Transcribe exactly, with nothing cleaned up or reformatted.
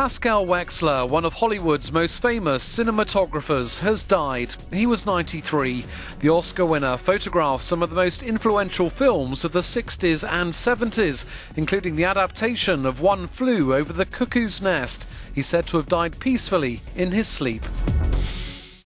Haskell Wexler, one of Hollywood's most famous cinematographers, has died. He was ninety-three. The Oscar winner photographed some of the most influential films of the sixties and seventies, including the adaptation of One Flew Over the Cuckoo's Nest. He's said to have died peacefully in his sleep.